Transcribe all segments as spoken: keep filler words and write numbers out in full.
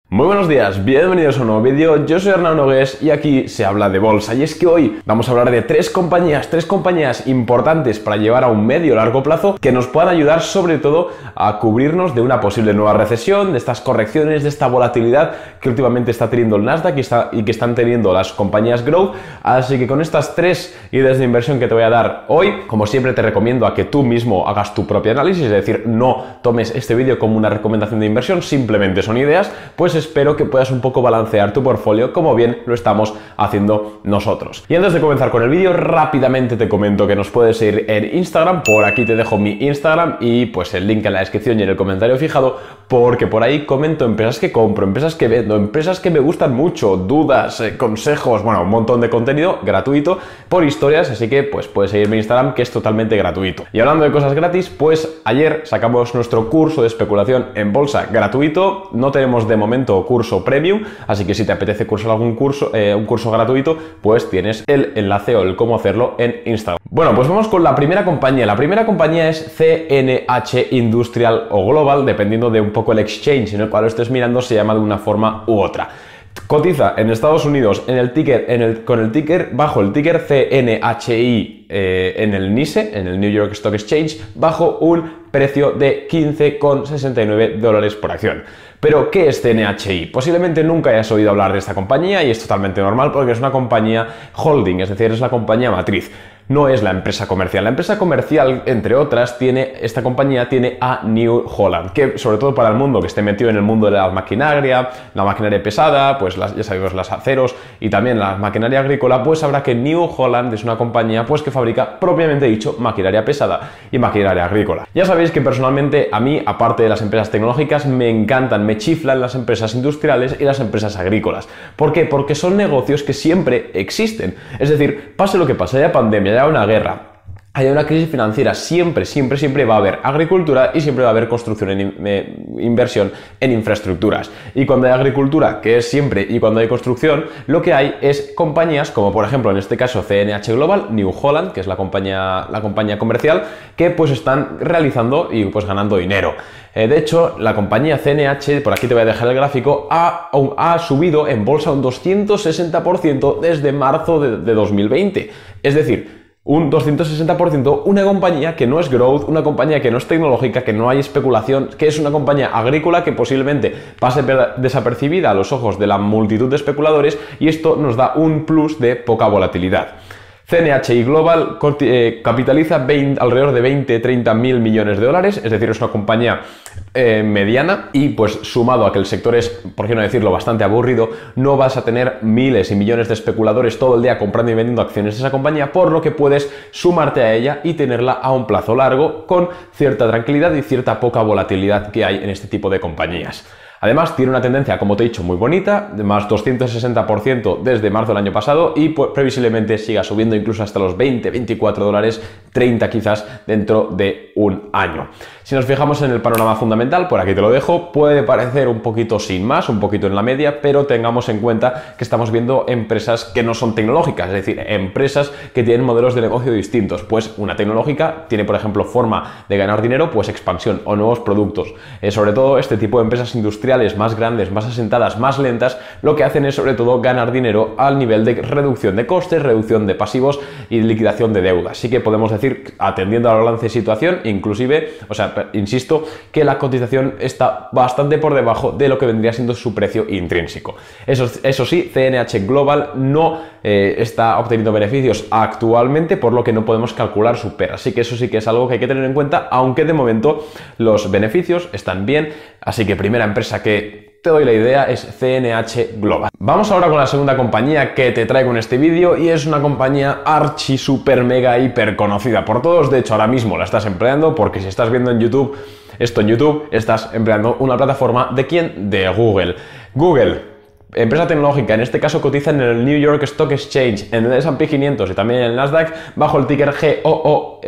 Muy buenos días, bienvenidos a un nuevo vídeo. Yo soy Hernán Nogués y aquí se habla de bolsa. Y es que hoy vamos a hablar de tres compañías, tres compañías importantes para llevar a un medio o largo plazo que nos puedan ayudar sobre todo a cubrirnos de una posible nueva recesión, de estas correcciones, de esta volatilidad que últimamente está teniendo el Nasdaq y, está, y que están teniendo las compañías Growth. Así que con estas tres ideas de inversión que te voy a dar hoy, como siempre te recomiendo a que tú mismo hagas tu propio análisis, es decir, no tomes este vídeo como una recomendación de inversión, simplemente son ideas, pues espero que puedas un poco balancear tu portfolio como bien lo estamos haciendo nosotros. Y antes de comenzar con el vídeo, rápidamente te comento que nos puedes seguir en Instagram. Por aquí te dejo mi Instagram y pues el link en la descripción y en el comentario fijado, porque por ahí comento empresas que compro, empresas que vendo, empresas que me gustan mucho, dudas, eh, consejos, bueno, un montón de contenido gratuito por historias, así que pues puedes seguir mi Instagram, que es totalmente gratuito. Y hablando de cosas gratis, pues ayer sacamos nuestro curso de especulación en bolsa gratuito. No tenemos de momento curso premium, así que si te apetece cursar algún curso, eh, un curso gratuito, pues tienes el enlace o el cómo hacerlo en Instagram. Bueno, pues vamos con la primera compañía. La primera compañía es C N H Industrial o Global, dependiendo de un poco el exchange en el cual lo estés mirando, se llama de una forma u otra. Cotiza en Estados Unidos en el ticker, en el, con el ticker, bajo el ticker C N H I eh, en el N Y S E, en el New York Stock Exchange, bajo un precio de quince con sesenta y nueve dólares por acción. Pero, ¿qué es C N H I? Posiblemente nunca hayas oído hablar de esta compañía y es totalmente normal porque es una compañía holding, es decir, es la compañía matriz. No es la empresa comercial. La empresa comercial, entre otras, tiene, esta compañía tiene a New Holland, que sobre todo para el mundo que esté metido en el mundo de la maquinaria, la maquinaria pesada, pues las, ya sabemos, las aceros y también la maquinaria agrícola, pues sabrá que New Holland es una compañía pues que fabrica propiamente dicho maquinaria pesada y maquinaria agrícola. Ya sabéis que personalmente a mí, aparte de las empresas tecnológicas, me encantan, me chiflan las empresas industriales y las empresas agrícolas. ¿Por qué? Porque son negocios que siempre existen. Es decir, pase lo que pase, haya pandemia, haya una guerra, haya una crisis financiera, siempre, siempre, siempre va a haber agricultura y siempre va a haber construcción en eh, inversión en infraestructuras. Y cuando hay agricultura, que es siempre, y cuando hay construcción, lo que hay es compañías como por ejemplo en este caso C N H Global, New Holland, que es la compañía, la compañía comercial, que pues están realizando y pues ganando dinero. Eh, de hecho, la compañía C N H, por aquí te voy a dejar el gráfico, ha, ha subido en bolsa un doscientos sesenta por ciento desde marzo de, de dos mil veinte. Es decir, un doscientos sesenta por ciento, una compañía que no es growth, una compañía que no es tecnológica, que no hay especulación, que es una compañía agrícola que posiblemente pase desapercibida a los ojos de la multitud de especuladores, y esto nos da un plus de poca volatilidad. C N H I Global eh, capitaliza veinte, alrededor de veinte a treinta mil millones de dólares, es decir, es una compañía eh, mediana, y pues sumado a que el sector es, por qué no decirlo, bastante aburrido, no vas a tener miles y millones de especuladores todo el día comprando y vendiendo acciones de esa compañía, por lo que puedes sumarte a ella y tenerla a un plazo largo con cierta tranquilidad y cierta poca volatilidad que hay en este tipo de compañías. Además, tiene una tendencia, como te he dicho, muy bonita, de más doscientos sesenta por ciento desde marzo del año pasado, y pues, previsiblemente siga subiendo incluso hasta los veinte, veinticuatro dólares, treinta quizás dentro de un año. Si nos fijamos en el panorama fundamental, por aquí te lo dejo, puede parecer un poquito sin más, un poquito en la media, pero tengamos en cuenta que estamos viendo empresas que no son tecnológicas, es decir, empresas que tienen modelos de negocio distintos. Pues una tecnológica tiene, por ejemplo, forma de ganar dinero, pues expansión o nuevos productos. Eh, sobre todo este tipo de empresas industriales más grandes, más asentadas, más lentas, lo que hacen es sobre todo ganar dinero al nivel de reducción de costes, reducción de pasivos y liquidación de deuda. Así que podemos decir, atendiendo al balance de situación, inclusive, o sea, insisto, que la cotización está bastante por debajo de lo que vendría siendo su precio intrínseco. Eso, eso sí, C N H Global no eh, está obteniendo beneficios actualmente, por lo que no podemos calcular su P E R. Así que eso sí que es algo que hay que tener en cuenta, aunque de momento los beneficios están bien. Así que primera empresa que te doy la idea es C N H Global. Vamos ahora con la segunda compañía que te traigo en este vídeo, y es una compañía archi super mega hiper conocida por todos. De hecho, ahora mismo la estás empleando, porque si estás viendo en YouTube esto en YouTube, estás empleando una plataforma ¿de quién? De Google. Google, empresa tecnológica, en este caso cotiza en el New York Stock Exchange, en el S and P quinientos y también en el Nasdaq, bajo el ticker G O O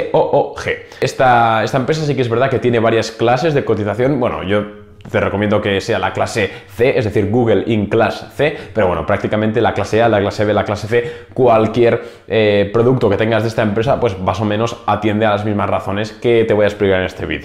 G. Esta, esta empresa sí que es verdad que tiene varias clases de cotización. Bueno, yo te recomiendo que sea la clase C, es decir, Google in Class C, pero bueno, prácticamente la clase A, la clase B, la clase C, cualquier eh, producto que tengas de esta empresa, pues más o menos atiende a las mismas razones que te voy a explicar en este vídeo.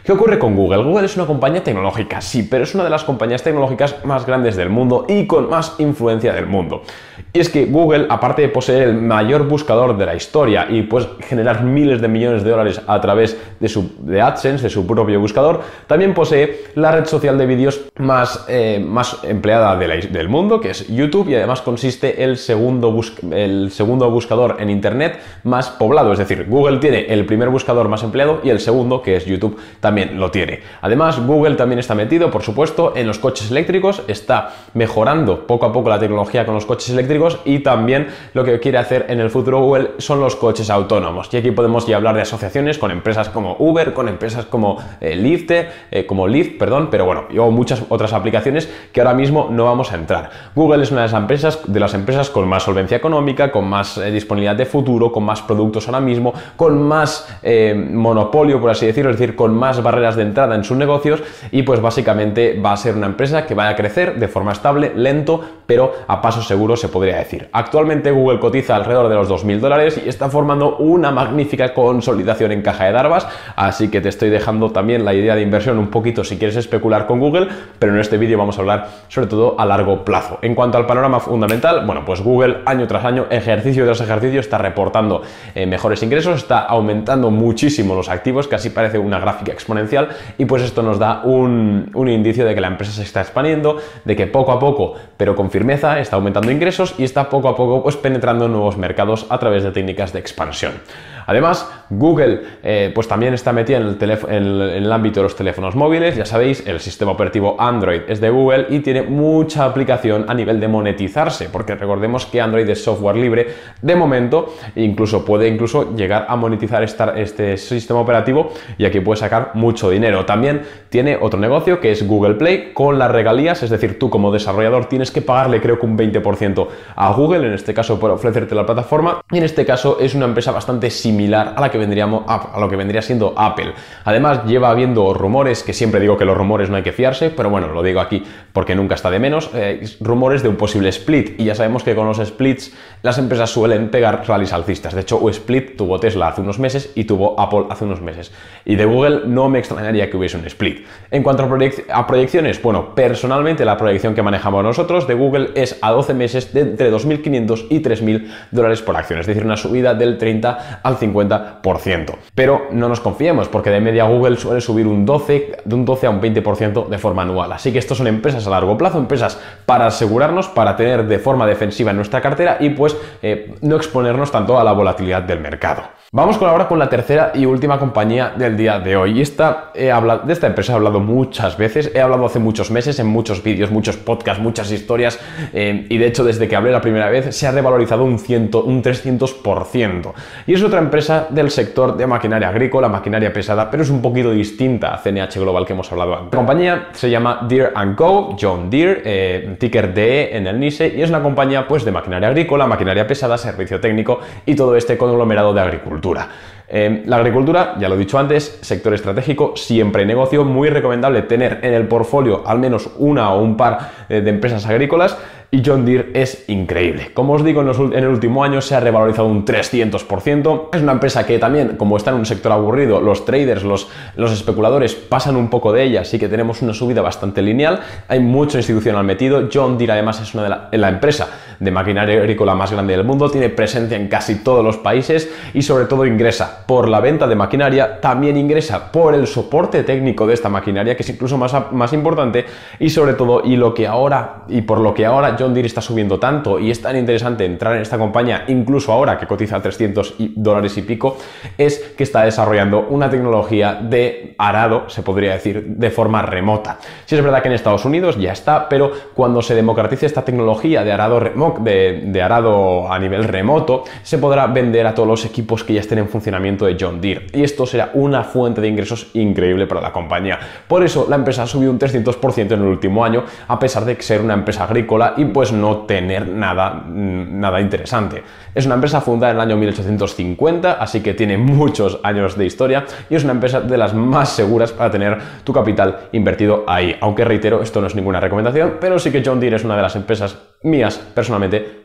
¿Qué ocurre con Google? Google es una compañía tecnológica, sí, pero es una de las compañías tecnológicas más grandes del mundo y con más influencia del mundo. Y es que Google, aparte de poseer el mayor buscador de la historia y pues generar miles de millones de dólares a través de, su, de AdSense, de su propio buscador, también posee la red social de vídeos más, eh, más empleada de la, del mundo, que es YouTube, y además consiste el segundo, bus, el segundo buscador en Internet más poblado. Es decir, Google tiene el primer buscador más empleado y el segundo, que es YouTube, también lo tiene. Además, Google también está metido, por supuesto, en los coches eléctricos, está mejorando poco a poco la tecnología con los coches eléctricos y también lo que quiere hacer en el futuro Google son los coches autónomos. Y aquí podemos ya hablar de asociaciones con empresas como Uber, con empresas como eh, Lyft, eh, como Lyft, perdón, pero bueno, y muchas otras aplicaciones que ahora mismo no vamos a entrar. Google es una de las empresas, de las empresas con más solvencia económica, con más eh, disponibilidad de futuro, con más productos ahora mismo, con más eh, monopolio, por así decirlo, es decir, con más barreras de entrada en sus negocios, y pues básicamente va a ser una empresa que va a crecer de forma estable, lento, pero a paso seguro, se podría decir. Actualmente Google cotiza alrededor de los dos mil dólares y está formando una magnífica consolidación en caja de Darvas, así que te estoy dejando también la idea de inversión un poquito si quieres especular con Google, pero en este vídeo vamos a hablar sobre todo a largo plazo. En cuanto al panorama fundamental, bueno, pues Google año tras año, ejercicio tras ejercicio, está reportando eh, mejores ingresos, está aumentando muchísimo los activos, casi parece una gráfica exponencial, y pues esto nos da un, un indicio de que la empresa se está expandiendo, de que poco a poco, pero con firmeza, está aumentando ingresos y está poco a poco pues penetrando en nuevos mercados a través de técnicas de expansión. Además, Google eh, pues también está metida en el, en, el, en el ámbito de los teléfonos móviles. Ya sabéis, el sistema operativo Android es de Google y tiene mucha aplicación a nivel de monetizarse, porque recordemos que Android es software libre de momento, incluso puede incluso llegar a monetizar esta, este sistema operativo, y aquí puede sacar mucho dinero. También tiene otro negocio que es Google Play con las regalías, es decir, tú como desarrollador tienes que pagarle creo que un veinte por ciento a Google, en este caso por ofrecerte la plataforma, y en este caso es una empresa bastante similar similar a la que vendríamos a lo que vendría siendo Apple. Además, lleva habiendo rumores, que siempre digo que los rumores no hay que fiarse, pero bueno, lo digo aquí porque nunca está de menos, eh, rumores de un posible split, y ya sabemos que con los splits las empresas suelen pegar rallies alcistas. De hecho, un split tuvo Tesla hace unos meses y tuvo Apple hace unos meses, y de Google no me extrañaría que hubiese un split. En cuanto a, proyec a proyecciones, bueno, personalmente la proyección que manejamos nosotros de Google es a doce meses de entre dos mil quinientos y tres mil dólares por acción, es decir, una subida del treinta al cincuenta por ciento. Pero no nos confiemos, porque de media Google suele subir un doce, de un doce a un veinte por ciento de forma anual. Así que estos son empresas a largo plazo, empresas para asegurarnos, para tener de forma defensiva en nuestra cartera y pues eh, no exponernos tanto a la volatilidad del mercado. Vamos con ahora con la tercera y última compañía del día de hoy. Y esta, he hablado, de esta empresa he hablado muchas veces, he hablado hace muchos meses, en muchos vídeos, muchos podcasts, muchas historias, eh, y de hecho desde que hablé la primera vez se ha revalorizado un, cien, un trescientos por ciento. Y es otra empresa del sector de maquinaria agrícola, maquinaria pesada, pero es un poquito distinta a C N H Global que hemos hablado antes. La compañía se llama Deere and Co, John Deere, eh, ticker D E en el NYSE, y es una compañía pues de maquinaria agrícola, maquinaria pesada, servicio técnico y todo este conglomerado de agricultura. Eh, la agricultura, ya lo he dicho antes, sector estratégico, siempre negocio, muy recomendable tener en el portfolio al menos una o un par eh, de empresas agrícolas, y John Deere es increíble. Como os digo, en, los, en el último año se ha revalorizado un trescientos por ciento. Es una empresa que también, como está en un sector aburrido, los traders, los, los especuladores pasan un poco de ella, así que tenemos una subida bastante lineal. Hay mucho institucional metido. John Deere además es una de la, la empresa de maquinaria agrícola más grande del mundo, tiene presencia en casi todos los países y sobre todo ingresa por la venta de maquinaria, también ingresa por el soporte técnico de esta maquinaria, que es incluso más, más importante, y sobre todo, y lo que ahora, y por lo que ahora John Deere está subiendo tanto y es tan interesante entrar en esta compañía, incluso ahora que cotiza trescientos dólares y pico, es que está desarrollando una tecnología de arado, se podría decir, de forma remota. Sí es verdad que en Estados Unidos ya está, pero cuando se democratice esta tecnología de arado, de, de arado a nivel remoto, se podrá vender a todos los equipos que ya estén en funcionamiento de John Deere, y esto será una fuente de ingresos increíble para la compañía. Por eso la empresa ha subido un trescientos por ciento en el último año, a pesar de ser una empresa agrícola y pues no tener nada, nada interesante. Es una empresa fundada en el año mil ochocientos cincuenta, así que tiene muchos años de historia y es una empresa de las más seguras para tener tu capital invertido ahí. Aunque reitero, esto no es ninguna recomendación, pero sí que John Deere es una de las empresas mías personalmente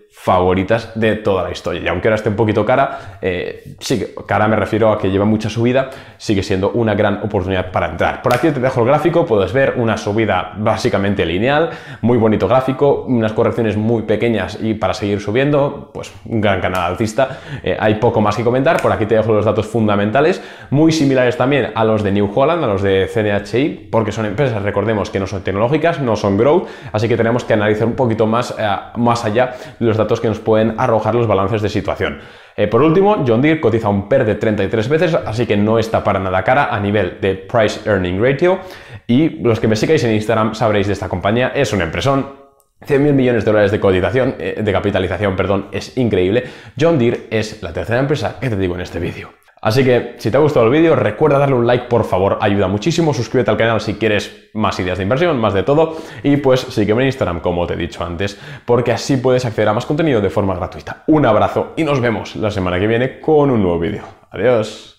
favoritas de toda la historia. Y aunque ahora esté un poquito cara, eh, sí que cara me refiero a que lleva mucha subida, sigue siendo una gran oportunidad para entrar. Por aquí te dejo el gráfico, puedes ver una subida básicamente lineal, muy bonito gráfico, unas correcciones muy pequeñas y para seguir subiendo, pues un gran canal alcista. Eh, hay poco más que comentar, por aquí te dejo los datos fundamentales, muy similares también a los de New Holland, a los de C N H I, porque son empresas, recordemos que no son tecnológicas, no son growth, así que tenemos que analizar un poquito más, eh, más allá de los datos que nos pueden arrojar los balances de situación. Eh, por último, John Deere cotiza un P E R de treinta y tres veces, así que no está para nada cara a nivel de Price Earning Ratio, y los que me sigáis en Instagram sabréis de esta compañía, es una empresón. cien mil millones de dólares de cotización, eh, de capitalización, perdón, es increíble. John Deere es la tercera empresa que te digo en este vídeo. Así que, si te ha gustado el vídeo, recuerda darle un like, por favor, ayuda muchísimo. Suscríbete al canal si quieres más ideas de inversión, más de todo. Y pues sígueme en Instagram, como te he dicho antes, porque así puedes acceder a más contenido de forma gratuita. Un abrazo y nos vemos la semana que viene con un nuevo vídeo. Adiós.